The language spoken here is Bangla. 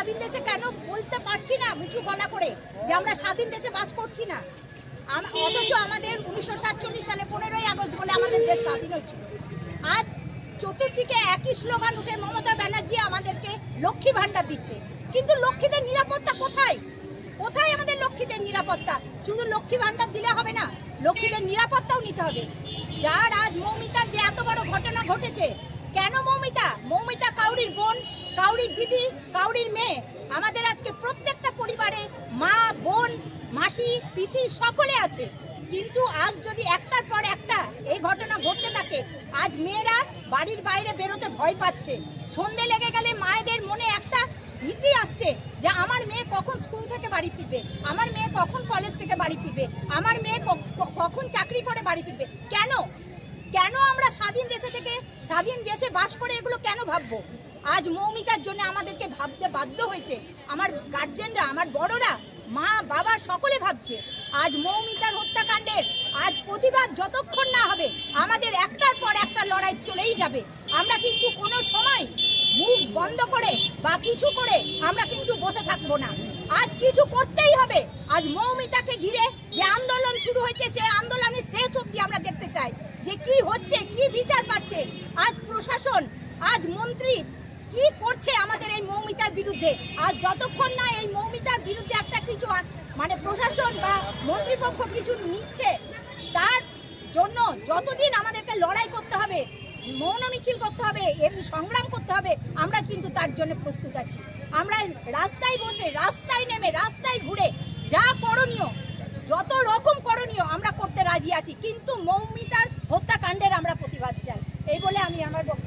স্বাধীন দেশে কেন বলতে পারছি না উঁচু গলা করে যে আমরা স্বাধীন দেশে বাস করছি না? অথচ আমাদের 1947 সালে 15ই আগস্ট বলে আমাদের দেশ স্বাধীন হয়েছিল। আজ চতুর্দিকে একই স্লোগান উঠে মমতা ব্যানার্জি আমাদেরকে লক্ষ্মী ভান্ডার দিচ্ছে, কিন্তু লক্ষ্মীদের নিরাপত্তা কোথায়? কোথায় আমাদের লক্ষ্মীদের নিরাপত্তা? শুধু লক্ষ্মী ভান্ডার দিলে হবে না, লক্ষ্মীদের নিরাপত্তাও নিতে হবে। যার আজ মৌমিতার যে এত বড় ঘটনা ঘটেছে, কেন মৌমিতা কাউরির বোন, কাউরির দিদি, কাউরির মেয়ে। আমাদের আজকে প্রত্যেকটা পরিবারে মা, বোন, মাসি, পিসি সকলে আছে, কিন্তু আজ যদি একটার পর একটা এই ঘটনা ঘটতে থাকে, আজ মেয়েরা বাড়ির বাইরে বেরোতে ভয় পাচ্ছে। সন্ধে লেগে গেলে মায়েদের মনে একটা ভীতি আসছে যে আমার মেয়ে কখন স্কুল থেকে বাড়ি ফিরবে, আমার মেয়ে কখন কলেজ থেকে বাড়ি ফিরবে, আমার মেয়ে কখন চাকরি করে বাড়ি ফিরবে। কেন আমরা স্বাধীন দেশে থেকে স্বাধীন দেশে বাস করে এগুলো কেন ভাববো? আজ মৌমিতার জন্য আমাদেরকে ভাবতে বাধ্য হয়েছে। আমার গার্জেনরা, আমার বড়রা, মা বাবা সকলে ভাবছে। আজ মৌমিতার হত্যাকাণ্ডের আজ প্রতিবাদ যতক্ষণ না হবে, আমাদের একটার পর একটা লড়াই চলেই যাবে। আমরা কিন্তু কোনো সময় মুখ বন্ধ করে বা কিছু করে আমরা কিন্তু বসে থাকবো না। আজ কিছু করতেই হবে। আজ মৌমিতাকে ঘিরে যে আন্দোলন শুরু হয়েছে, সেই আন্দোলনের শেষ অবধি আমরা দেখতে চাই যে কি হচ্ছে, কি বিচার পাচ্ছে আজ প্রশাসন, আজ মন্ত্রী কি করছে আমাদের এই মৌমিতার বিরুদ্ধে। আজ যতক্ষণ না এই মৌমিতার বিরুদ্ধে একটা কিছু মানে প্রশাসন বা মন্ত্রীপক্ষ কিছু নিচ্ছে, তার জন্য যতদিন আমাদেরকে লড়াই করতে হবে, মৌন মিছিল করতে হবে, এমনি সংগ্রাম করতে হবে, আমরা কিন্তু তার জন্য প্রস্তুত আছি। আমরা রাস্তায় বসে, রাস্তায় নেমে, রাস্তায় ঘুরে যা করণীয়, যত রকম করণীয় আমরা করতে রাজি আছি, কিন্তু মৌমিতার হত্যাকাণ্ডের আমরা প্রতিবাদ চাই। এই বলে আমি আমার বক্তব্য